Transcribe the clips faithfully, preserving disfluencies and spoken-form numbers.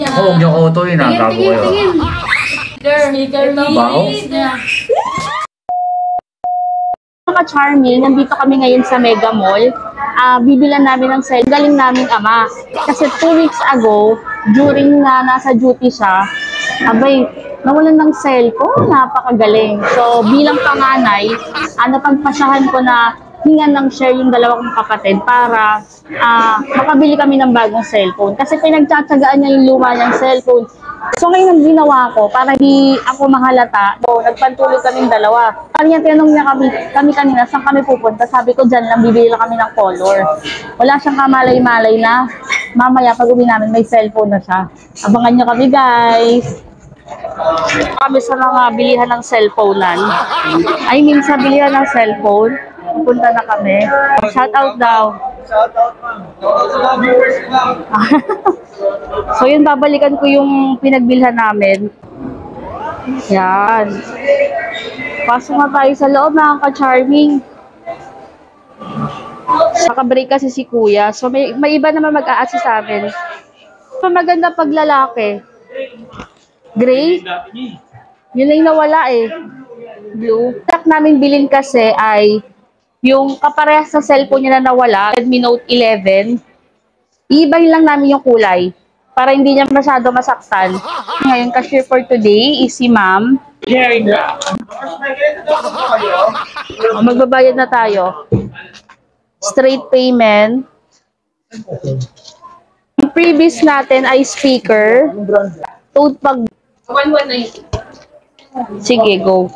niya. Oo, huwag niyo ko ito yun. Tingin, tingin, tingin. Speaker, please. Mga charming, nandito kami ngayon sa Mega Mall. Uh, bibilan namin ng cell. Galing namin ama. Kasi two weeks ago, during na nasa duty siya, abay, nawalan ng cellphone, napakagaling. So, bilang panganay, ano, pagpasyahan ko na hingan ng share yung dalawa kong kapatid para uh, makabili kami ng bagong cellphone. Kasi pinagtsatsagaan niya yung luma niyang cellphone. So, ngayon ang ginawa ko, para di ako mahalata, so, nagpantulog kaming dalawa. Kanya tinanong niya kami, kami kanina, saan kami pupunta? Sabi ko, dyan lang, bibili lang kami ng color. Wala siyang kamalay-malay na mamaya pag uwi namin, may cellphone na siya. Abangan niyo kami, guys. Kami sa mga bilihan ng cellphone-an. I mean, sa bilihan ng cellphone, pupunta na kami. Shout out daw. Shout out, ma'am. So yun, babalikan ko yung pinagbilhan namin. Yan. Pasok na tayo sa loob, mga ka-charming. Naka-break kasi si kuya. So may, may iba naman mag-a-assist sa amin. So maganda pag lalaki. Gray? Yun lang nawala eh. Blue. Tak namin bilin kasi ay yung kaparehas sa cellphone niya na nawala, Redmi Note eleven. Iibahin lang namin yung kulay para hindi niya masyado masaktan. Ngayon, cashier for today is si ma'am. Oh, magbabayad na tayo. Straight payment. Ang previous natin ay speaker. Toad pag... one one nine. Sige, go.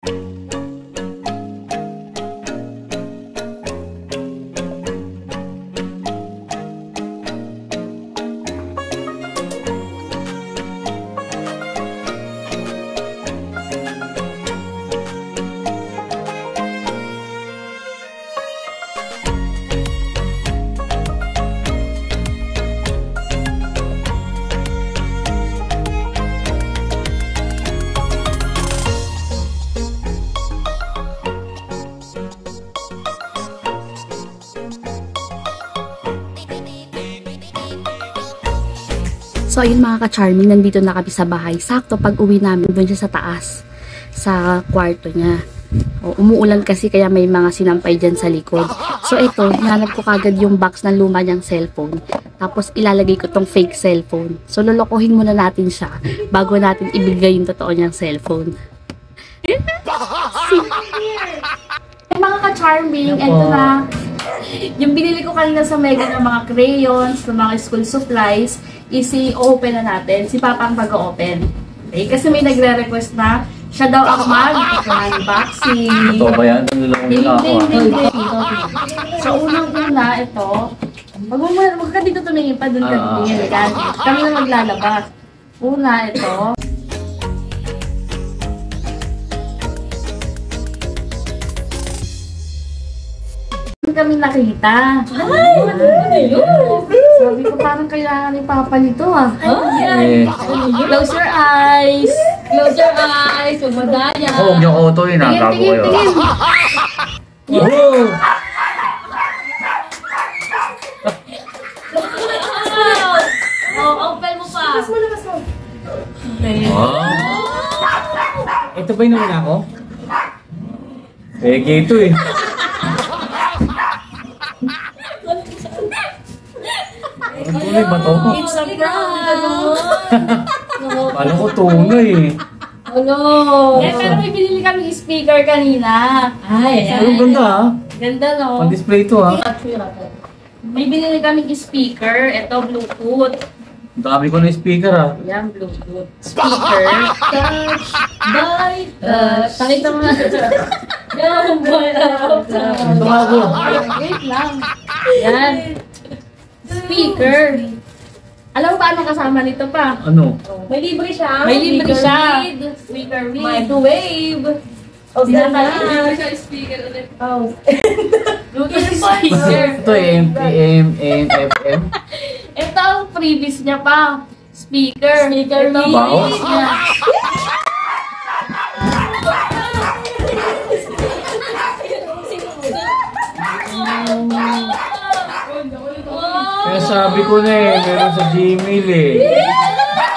So ayun mga ka-charming, nandito na kami sa bahay. Sakto pag uwi namin, doon siya sa taas, sa kwarto niya. O, umuulan kasi kaya may mga sinampay dyan sa likod. So ito, hinanap ko kagad yung box ng luma niyang cellphone. Tapos ilalagay ko tong fake cellphone. So lolokohin muna natin siya bago natin ibigay yung totoo niyang cellphone. Mga ka-charming, ito na. Yung binili ko kanina sa Mega ng mga crayons, ng mga school supplies, isi-open na natin. Si Papa ang pag-open. Okay? Kasi may nagre-request na siya daw ang mag-unboxing. Ito ba yan? Nilolong nila ako. So, unang-una, ito. Wag mo muna, wag ka dito tumingin pa, dun ka tumingin. Kami na maglalabas. Una, ito. Kami nakita. Ay! Ano yun? Sabi ko parang kailangan ni Papa nito ah. Eh. Close your eyes. Close your eyes. Huwag madaya. Oo, huwag niyo ko ito yun. Tingin, tingin, tingin. Wow! Oh, open mo pa. Labas mo, labas mo. Wow! Ito ba yung nauna ako? Peke ito eh. Ang tunay ba ito? It's a prank. Paano ko tunay eh? Hello. Eh, pero may binili kami speaker kanina. Ay, Ang ganda ah. Ganda no? Pang-display ito ah. May binili kami speaker. Ito, Bluetooth. Ang dami ko na speaker ah. Yan, Bluetooth. Speaker. Touch. By touch. Pakita mo na. Yan, boy. Ito nga ako. Wait lang. Yan. Speaker. Alam mo ba anong kasama nito pa? Ano? May libre siya. May libre siya. Speaker read. Microwave. Oh, Sila na. libre siya speaker ulit. Oh. Bluetooth speaker. Ito A M, A M, A M, F M. Ito ang previous niya pa. Speaker. Speaker read. Wow. Kaya sabi ko na eh, meron sa Gmail eh.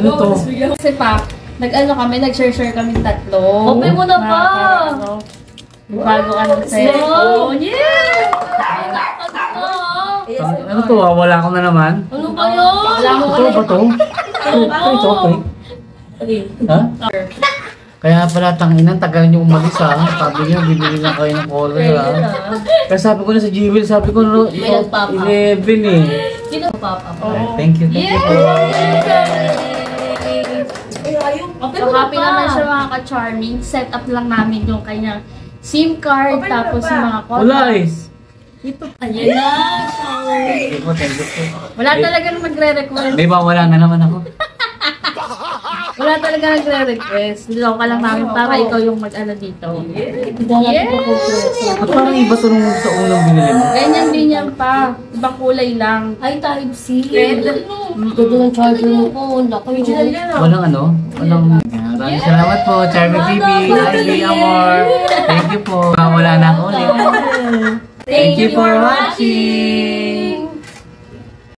Ano to? Kasi pa, nag-ano kami, nag-share-share kami tatlo. Open mo na pa! Para, ano, bago ka ng cellphone. Yeah! Tang- Ano to ah? Wala ko na naman. Ano ba yun? Wala mo Ito ba to? Ito, ito, okay. Ha? Kaya pala tanginan, tagal niyo umalis ha. Sabi niyo, bibili na kayo ng color ha. Kaya sabi ko na sa G-Will, sabi ko no, eleven eh. Sino papa mo? Alright, thank you, thank you po. So, happy naman siya mga ka-charming. Set up lang namin yung kanyang SIM card, tapos yung mga Wala contact. is. Ayan na. Thank you po, thank you po. Wala talaga nagre-request. May wala na naman ako. Wala talaga nagre-request. Niloko ka lang namin para ikaw yung mag-ano dito. Yes! At parang iba to nung sa unang binili mo. Ganyan din yan pa. Ibang kulay lang. Ay, type C. Red. Ganda ng charger mo po. Laki mo. Walang ano? Walang... Maraming salamat po, Charming T V, I B Amor. Thank you po. Wala na ako ulit. Thank you for watching!